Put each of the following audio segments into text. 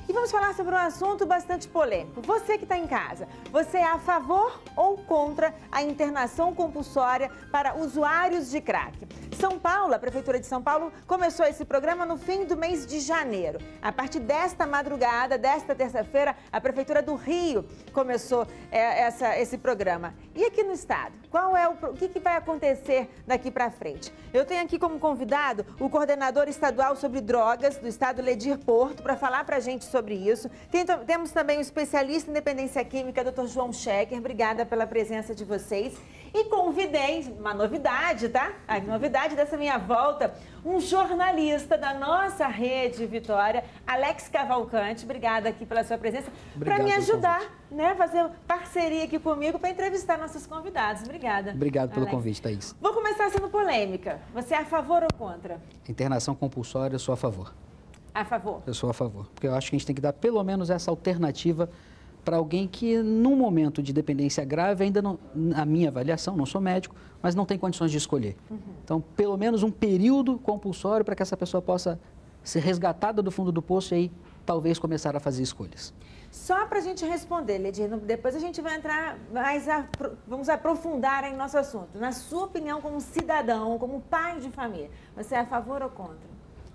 E vamos falar sobre um assunto bastante polêmico. Você que está em casa, você é a favor ou contra a internação compulsória para usuários de crack? São Paulo, a Prefeitura de São Paulo, começou esse programa no fim do mês de janeiro. A partir desta madrugada, desta terça-feira, a Prefeitura do Rio começou esse programa. E aqui no estado, o que vai acontecer daqui para frente? Eu tenho aqui como convidado o coordenador estadual sobre drogas do estado, Ledir Porto, para falar para a gente sobre isso. Temos também o especialista em dependência química, Dr. João Schecker. Obrigada pela presença de vocês. E convidei, uma novidade, tá? A novidade dessa minha volta, um jornalista da nossa Rede Vitória, Alex Cavalcante. Obrigada aqui pela sua presença, para me ajudar, né? Fazer parceria aqui comigo para entrevistar nossos convidados. Obrigada. Obrigado pelo convite, Thaís. Vou começar sendo polêmica. Você é a favor ou contra? Internação compulsória, eu sou a favor. A favor? Eu sou a favor, porque eu acho que a gente tem que dar pelo menos essa alternativa para alguém que, num momento de dependência grave, ainda não, na minha avaliação, não sou médico, mas não tem condições de escolher. Então, pelo menos um período compulsório para que essa pessoa possa ser resgatada do fundo do poço e aí talvez começar a fazer escolhas. Só para a gente responder, Ledir, depois a gente vai entrar vamos aprofundar em nosso assunto. Na sua opinião, como cidadão, como pai de família, você é a favor ou contra?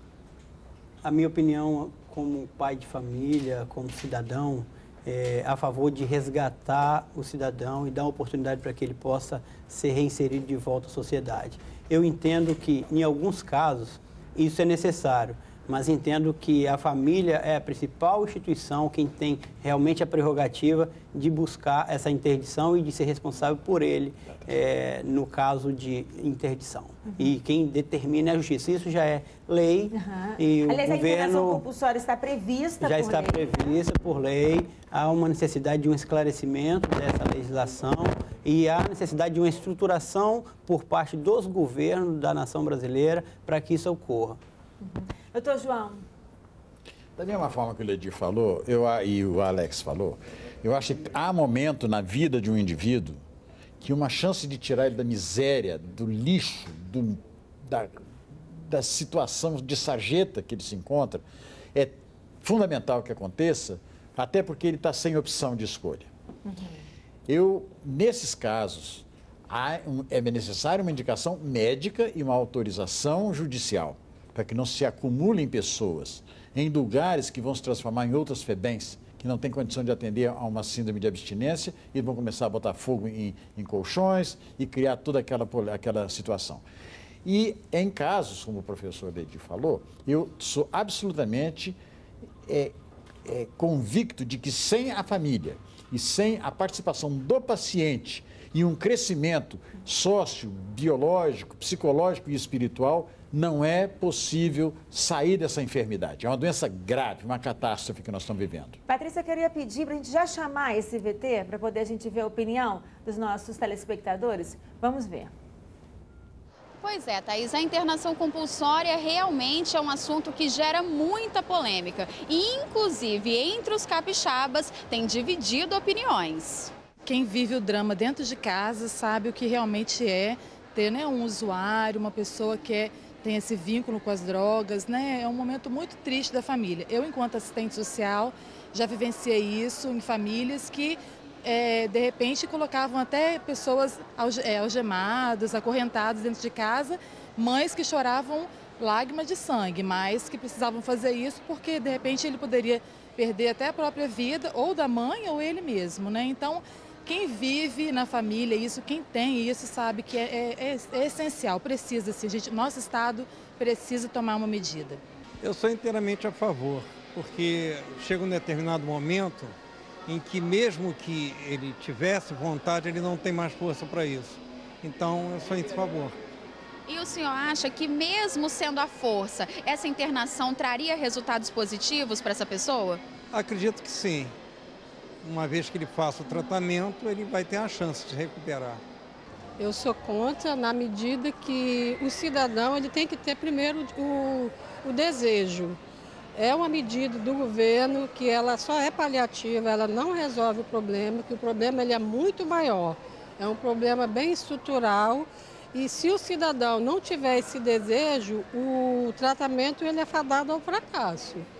A minha opinião, como pai de família, como cidadão, é a favor de resgatar o cidadão e dar uma oportunidade para que ele possa ser reinserido de volta à sociedade. Eu entendo que, em alguns casos, isso é necessário, mas entendo que a família é a principal instituição, quem tem realmente a prerrogativa de buscar essa interdição e de ser responsável por ele, no caso de interdição. E quem determina é a justiça. Isso já é lei e Aliás, o a internação governo compulsória está prevista já por está lei. prevista por lei. Há uma necessidade de um esclarecimento dessa legislação e há necessidade de uma estruturação por parte dos governos da nação brasileira para que isso ocorra. Doutor João. Da mesma forma que o Ledir falou, e o Alex falou, eu acho que há momento na vida de um indivíduo que uma chance de tirar ele da miséria, do lixo, da situação de sarjeta que ele se encontra, é fundamental que aconteça, até porque ele está sem opção de escolha. Nesses casos, é necessária uma indicação médica e uma autorização judicial, para que não se acumulem pessoas em lugares que vão se transformar em outras FEBEMs, que não têm condição de atender a uma síndrome de abstinência e vão começar a botar fogo em colchões e criar toda aquela situação. E em casos, como o professor Ledir falou, eu sou absolutamente convicto de que sem a família e sem a participação do paciente e um crescimento sócio, biológico, psicológico e espiritual, não é possível sair dessa enfermidade. É uma doença grave, uma catástrofe que nós estamos vivendo. Patrícia, eu queria pedir para a gente já chamar esse VT, para poder a gente ver a opinião dos nossos telespectadores. Vamos ver. Pois é, Thaís, a internação compulsória realmente é um assunto que gera muita polêmica. E, inclusive, entre os capixabas, tem dividido opiniões. Quem vive o drama dentro de casa sabe o que realmente é ter, né, um usuário, uma pessoa que tem esse vínculo com as drogas, né? É um momento muito triste da família. Eu, enquanto assistente social, já vivenciei isso em famílias que, de repente, colocavam até pessoas algemadas, acorrentadas dentro de casa, mães que choravam lágrimas de sangue, mas que precisavam fazer isso porque, de repente, ele poderia perder até a própria vida, ou da mãe, ou ele mesmo, né? Então, quem vive na família isso, quem tem isso, sabe que é essencial, precisa, assim, nosso Estado precisa tomar uma medida. Eu sou inteiramente a favor, porque chega um determinado momento em que mesmo que ele tivesse vontade, ele não tem mais força para isso. Então, eu sou em favor. E o senhor acha que mesmo sendo a força, essa internação traria resultados positivos para essa pessoa? Acredito que sim. Uma vez que ele faça o tratamento, ele vai ter a chance de recuperar. Eu sou contra na medida que o cidadão ele tem que ter primeiro o desejo. É uma medida do governo que ela só é paliativa, ela não resolve o problema, que o problema ele é muito maior. É um problema bem estrutural e se o cidadão não tiver esse desejo, o tratamento ele é fadado ao fracasso.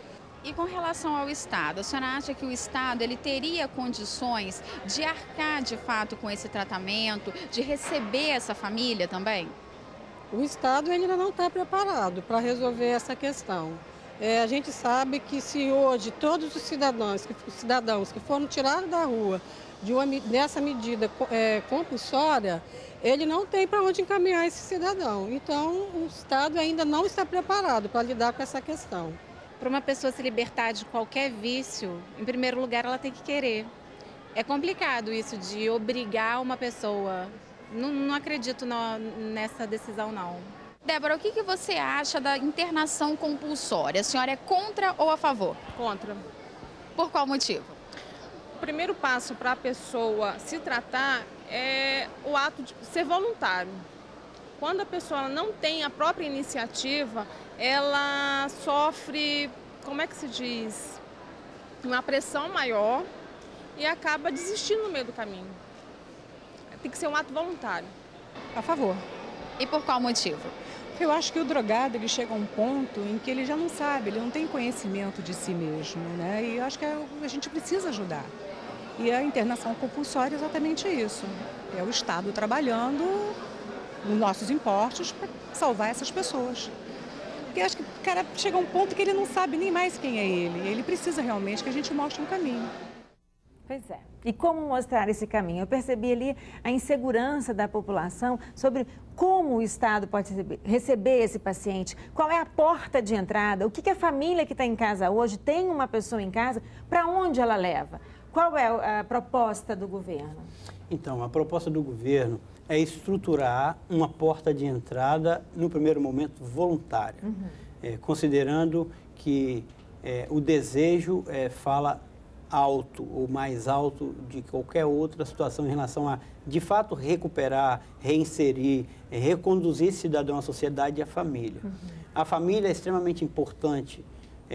E com relação ao Estado, a senhora acha que o Estado ele teria condições de arcar de fato com esse tratamento, de receber essa família também? O Estado ainda não está preparado para resolver essa questão. A gente sabe que se hoje todos os cidadãos que foram tirados da rua dessa medida compulsória, ele não tem para onde encaminhar esse cidadão. Então, o Estado ainda não está preparado para lidar com essa questão. Para uma pessoa se libertar de qualquer vício, em primeiro lugar, ela tem que querer. É complicado isso de obrigar uma pessoa. Não acredito nessa decisão, não. Débora, o que você acha da internação compulsória? A senhora é contra ou a favor? Contra. Por qual motivo? O primeiro passo para a pessoa se tratar é o ato de ser voluntário. Quando a pessoa não tem a própria iniciativa, ela sofre, como é que se diz, uma pressão maior e acaba desistindo no meio do caminho. Tem que ser um ato voluntário. A favor. E por qual motivo? Eu acho que o drogado ele chega a um ponto em que ele já não sabe, ele não tem conhecimento de si mesmo, né? E eu acho que a gente precisa ajudar. E a internação compulsória é exatamente isso. É o Estado trabalhando nos nossos impostos para salvar essas pessoas. Porque acho que o cara chega a um ponto que ele não sabe nem mais quem é ele. Ele precisa realmente que a gente mostre um caminho. Pois é. E como mostrar esse caminho? Eu percebi ali a insegurança da população sobre como o Estado pode receber esse paciente, qual é a porta de entrada, o que a família que está em casa hoje tem uma pessoa em casa, para onde ela leva? Qual é a proposta do governo? Então, a proposta do governo é estruturar uma porta de entrada, no primeiro momento, voluntária, considerando que o desejo fala alto ou mais alto de qualquer outra situação em relação a, de fato, recuperar, reinserir, reconduzir esse cidadão à sociedade e à família. A família é extremamente importante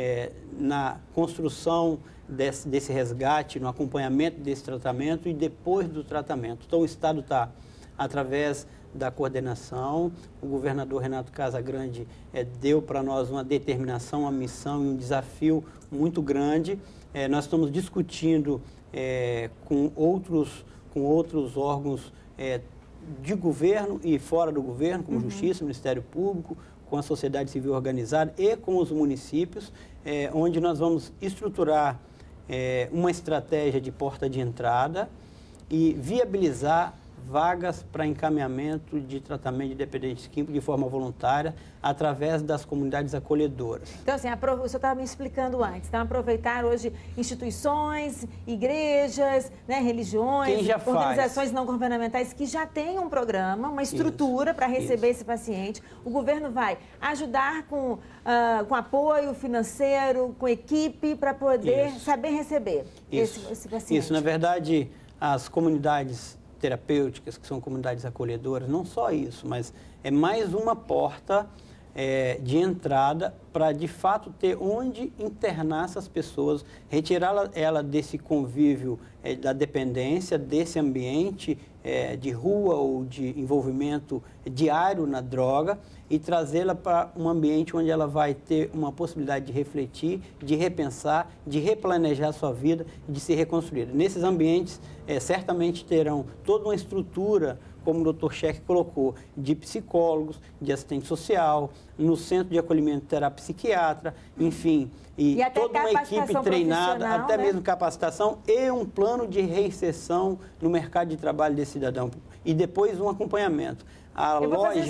na construção desse resgate, no acompanhamento desse tratamento e depois do tratamento. Então, o Estado está, através da coordenação, o governador Renato Casagrande deu para nós uma determinação, uma missão e um desafio muito grande. Nós estamos discutindo com outros órgãos de governo e fora do governo, como Justiça, Ministério Público, com a sociedade civil organizada e com os municípios, onde nós vamos estruturar uma estratégia de porta de entrada e viabilizar vagas para encaminhamento de tratamento de dependentes químicos de forma voluntária através das comunidades acolhedoras. Então, assim, o senhor estava me explicando antes, então aproveitar hoje instituições, igrejas, né, religiões, organizações não governamentais que já têm um programa, uma estrutura para receber esse paciente. O governo vai ajudar com apoio financeiro, com equipe, para poder saber receber esse paciente. Isso, na verdade, as comunidades terapêuticas, que são comunidades acolhedoras, não só isso, mas é mais uma porta de entrada para, de fato, ter onde internar essas pessoas, retirar ela desse convívio da dependência, desse ambiente de rua ou de envolvimento diário na droga e trazê-la para um ambiente onde ela vai ter uma possibilidade de refletir, de repensar, de replanejar a sua vida e de se reconstruir. Nesses ambientes, certamente terão toda uma estrutura, como o Dr. Scheck colocou, de psicólogos, de assistente social, no centro de acolhimento terá psiquiatra, enfim, e toda uma equipe treinada, até mesmo capacitação e um plano de reinserção no mercado de trabalho desse cidadão. E depois um acompanhamento. A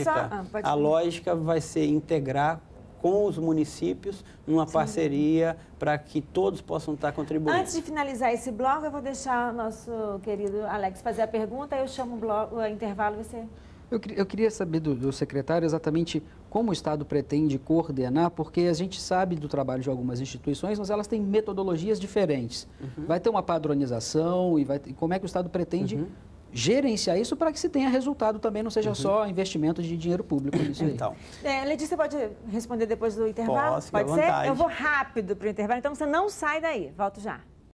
lógica vai ser integrar com os municípios numa parceria para que todos possam estar contribuindo. Antes de finalizar esse bloco, eu vou deixar o nosso querido Alex fazer a pergunta, eu chamo o intervalo e você... Eu queria saber do secretário exatamente como o Estado pretende coordenar, porque a gente sabe do trabalho de algumas instituições, mas elas têm metodologias diferentes. Vai ter uma padronização e como é que o Estado pretende gerenciar isso para que se tenha resultado também, não seja só investimento de dinheiro público nisso aí. Então, Letícia, pode responder depois do intervalo? Posso, pode ser? Eu vou rápido para o intervalo, então você não sai daí. Volto já.